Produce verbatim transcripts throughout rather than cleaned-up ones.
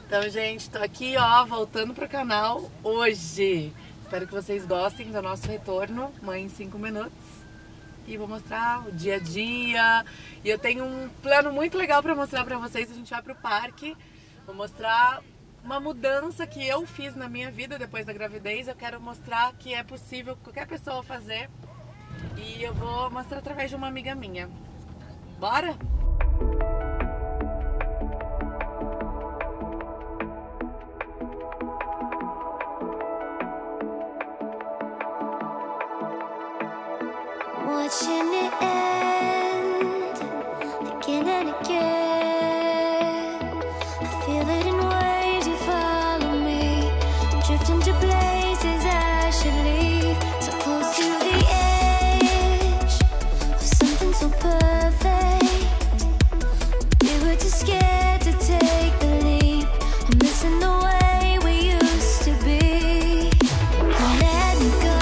Então, gente, tô aqui, ó, voltando pro canal hoje. Espero que vocês gostem do nosso retorno, Mãe em cinco minutos. E vou mostrar o dia a dia. E eu tenho um plano muito legal pra mostrar pra vocês. A gente vai pro parque. Vou mostrar uma mudança que eu fiz na minha vida depois da gravidez. Eu quero mostrar que é possível qualquer pessoa fazer. E eu vou mostrar através de uma amiga minha. Bora? Watching it end again and again. I feel it in waves, you follow me. I'm drifting to places I should leave. So close to the edge of something so perfect. We were too scared to take the leap. I'm missing the way we used to be. Let me go.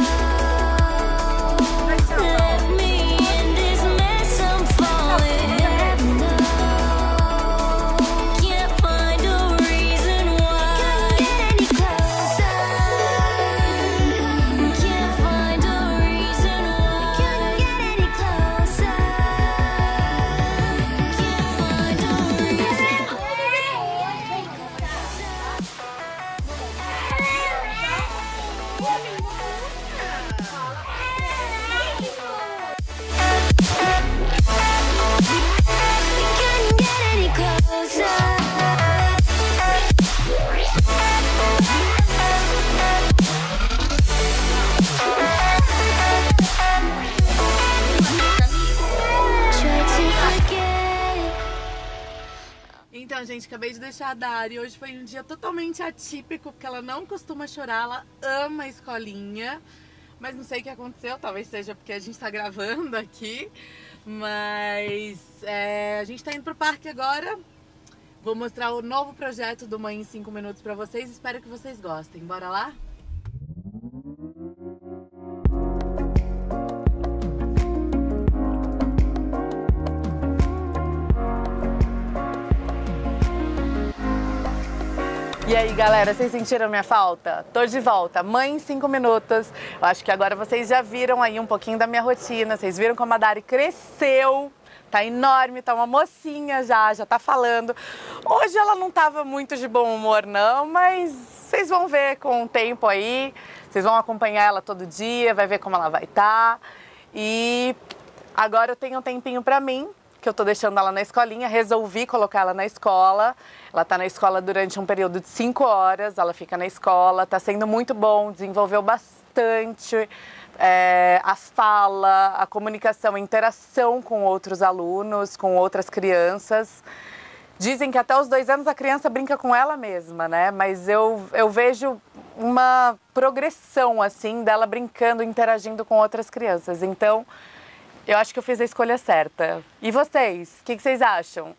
Então, gente, acabei de deixar a Dari. Hoje foi um dia totalmente atípico, porque ela não costuma chorar, ela ama a escolinha. Mas não sei o que aconteceu, talvez seja porque a gente tá gravando aqui. Mas é, a gente tá indo pro parque agora. Vou mostrar o novo projeto do Mãe em cinco minutos pra vocês. Espero que vocês gostem. Bora lá? E aí, galera, vocês sentiram minha falta? Tô de volta, Mãe em cinco minutos. Eu acho que agora vocês já viram aí um pouquinho da minha rotina. Vocês viram como a Dari cresceu. Tá enorme, tá uma mocinha já, já tá falando. Hoje ela não tava muito de bom humor não, mas vocês vão ver com o tempo aí. Vocês vão acompanhar ela todo dia, vai ver como ela vai estar. E agora eu tenho um tempinho pra mim, que eu tô deixando ela na escolinha, resolvi colocar ela na escola. Ela tá na escola durante um período de cinco horas, ela fica na escola, tá sendo muito bom, desenvolveu bastante é, a fala, a comunicação, a interação com outros alunos, com outras crianças. Dizem que até os dois anos a criança brinca com ela mesma, né? Mas eu, eu vejo uma progressão, assim, dela brincando, interagindo com outras crianças. Então, eu acho que eu fiz a escolha certa. E vocês? O que, que vocês acham?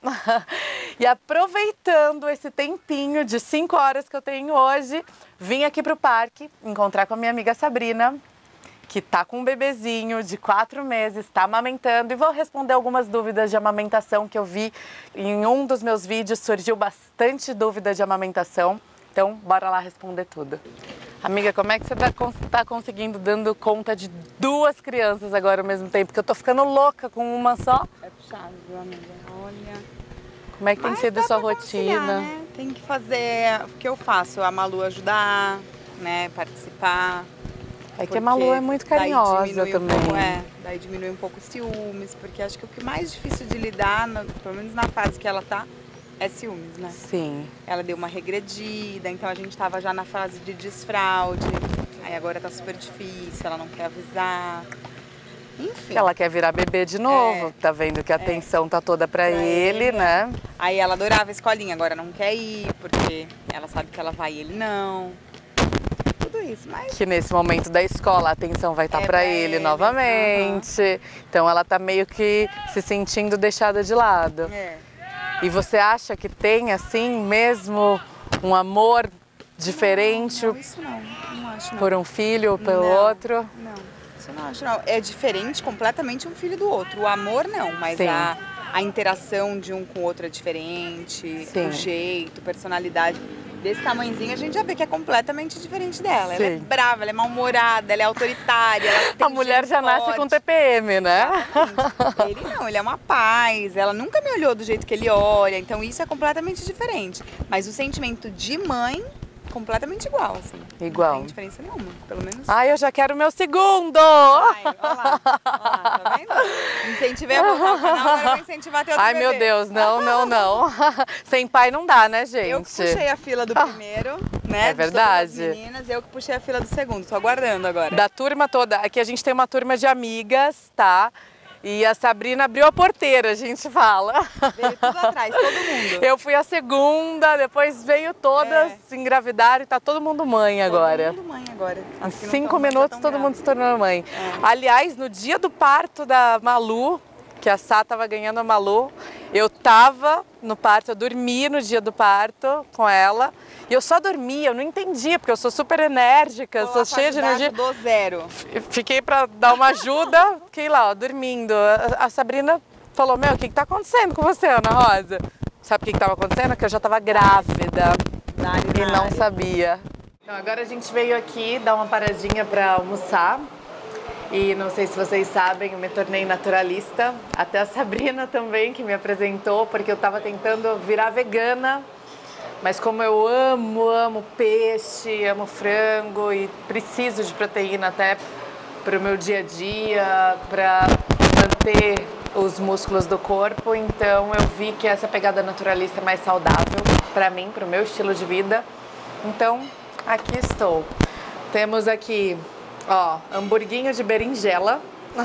E aproveitando esse tempinho de cinco horas que eu tenho hoje, vim aqui pro parque encontrar com a minha amiga Sabrina, que tá com um bebezinho de quatro meses, tá amamentando, e vou responder algumas dúvidas de amamentação que eu vi em um dos meus vídeos, surgiu bastante dúvida de amamentação. Então, bora lá responder tudo. Amiga, como é que você tá, tá conseguindo dando conta de duas crianças agora ao mesmo tempo? Porque eu tô ficando louca com uma só. É puxado, viu, amiga? Olha. Como é que tem Mas sido a sua rotina? Né? Tem que fazer o que eu faço, a Malu ajudar, né, participar. É que a Malu é muito carinhosa também. Um pouco, é, daí diminui um pouco os ciúmes, porque acho que o que é mais difícil de lidar, no, pelo menos na fase que ela tá, é ciúmes, né? Sim. Ela deu uma regredida, então a gente tava já na fase de desfraude, aí agora tá super difícil, ela não quer avisar. Enfim. Ela quer virar bebê de novo, é, tá vendo que a atenção é, tá toda pra, pra ele, ele, né? Aí ela adorava a escolinha, agora não quer ir, porque ela sabe que ela vai e ele não. Tudo isso, mas... Que nesse momento da escola a atenção vai estar tá é pra ele, ele novamente. Uhum. Então ela tá meio que se sentindo deixada de lado. É. E você acha que tem, assim, mesmo um amor diferente? Não, não, isso não, não acho não. Por um filho ou pelo não, outro? Não, isso eu não acho não. É diferente completamente um filho do outro. O amor não, mas a, a interação de um com o outro é diferente. Sim. O jeito, personalidade. desse tamanhozinho, a gente já vê que é completamente diferente dela. Sim. Ela é brava, ela é mal-humorada, ela é autoritária. Ela tem A mulher já nasce forte. com T P M, né? Exatamente. Ele não, ele é uma paz, ela nunca me olhou do jeito que ele olha, então isso é completamente diferente. Mas o sentimento de mãe, completamente igual, assim. Igual. Não tem diferença nenhuma, pelo menos. Ai, eu já quero o meu segundo! Ai, olha lá, olha lá, tá vendo? Incentivei a voltar ao canal, agora eu vou incentivar teu outro Ai, meu bebê. Deus, não, não, não. Sem pai não dá, né, gente? Eu que puxei a fila do primeiro, né? É verdade. De todas as meninas, eu que puxei a fila do segundo. Tô aguardando agora. Da turma toda. Aqui a gente tem uma turma de amigas, tá? E a Sabrina abriu a porteira, a gente fala. Veio tudo atrás, todo mundo. Eu fui a segunda, depois veio todas, É. engravidaram e tá todo mundo mãe agora. Todo mundo mãe agora. Em As que não cinco tão mãe já minutos tão todo mundo se grávidas. tornou mãe. É. Aliás, no dia do parto da Malu, que a Sá tava ganhando a Malu, eu tava no parto, eu dormi no dia do parto com ela. E eu só dormia, eu não entendia, porque eu sou super enérgica, Tô sou lá cheia de pra ajudar, energia. ajudou zero. Fiquei pra dar uma ajuda, fiquei lá, ó, dormindo. A a Sabrina falou, meu, o que que tá acontecendo com você, Ana Rosa? Sabe o que que tava acontecendo? Que eu já tava grávida Dá-lhe e na não área. sabia. Então, agora a gente veio aqui dar uma paradinha pra almoçar. E não sei se vocês sabem, eu me tornei naturalista. Até a Sabrina também, que me apresentou, porque eu tava tentando virar vegana. Mas como eu amo, amo peixe, amo frango e preciso de proteína até para o meu dia a dia, para manter os músculos do corpo, então eu vi que essa pegada naturalista é mais saudável para mim, para o meu estilo de vida. Então, aqui estou. Temos aqui, ó, hamburguinho de berinjela.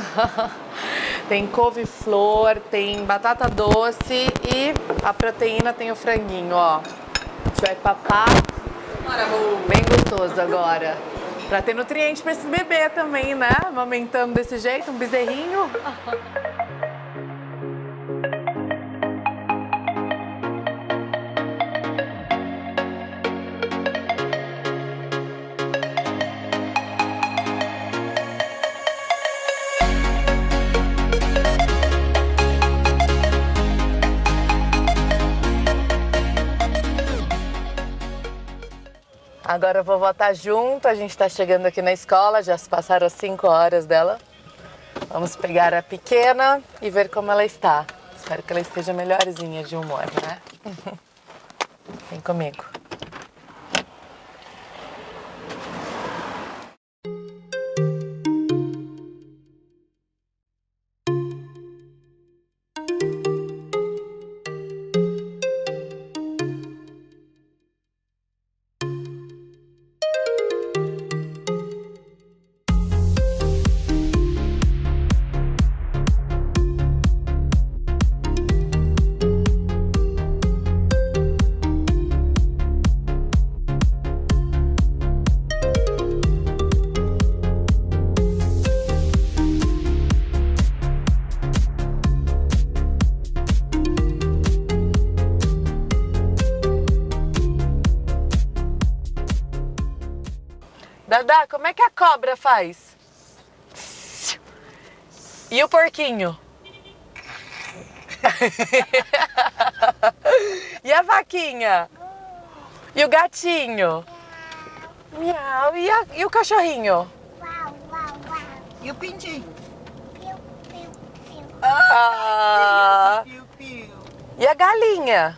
Tem couve-flor, tem batata doce e a proteína tem o franguinho, ó. A gente vai papar, bem gostoso agora. Pra ter nutriente pra esse bebê também, né? Amamentando desse jeito, um bezerrinho. Agora eu vou votar junto, a gente tá chegando aqui na escola, já se passaram as cinco horas dela. Vamos pegar a pequena e ver como ela está. Espero que ela esteja melhorzinha de humor, né? Vem comigo. Dadá, como é que a cobra faz? E o porquinho? E a vaquinha? E o gatinho? Miau. E, a, e o cachorrinho? E o pintinho? Ah, Piu, piu. e a galinha?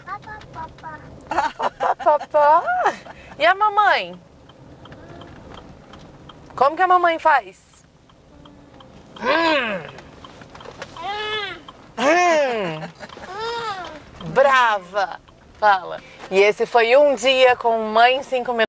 Papá. E a mamãe? Como que a mamãe faz? Hum. Hum. Brava. Fala. E esse foi um dia com Mãe em cinco minutos.